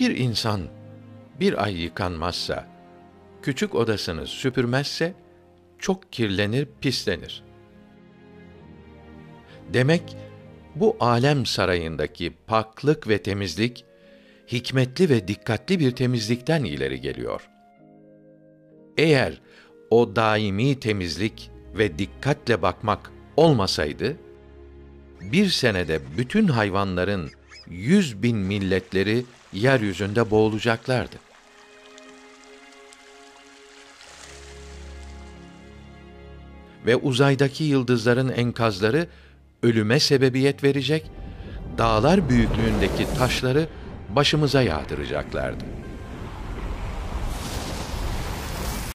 Bir insan bir ay yıkanmazsa, küçük odasını süpürmezse, çok kirlenir, pislenir. Demek, bu alem sarayındaki paklık ve temizlik, hikmetli ve dikkatli bir temizlikten ileri geliyor. Eğer o daimi temizlik ve dikkatle bakmak olmasaydı, bir senede bütün hayvanların 100.000 milletleri yeryüzünde boğulacaklardı. Ve uzaydaki yıldızların enkazları ölüme sebebiyet verecek, dağlar büyüklüğündeki taşları başımıza yağdıracaklardı.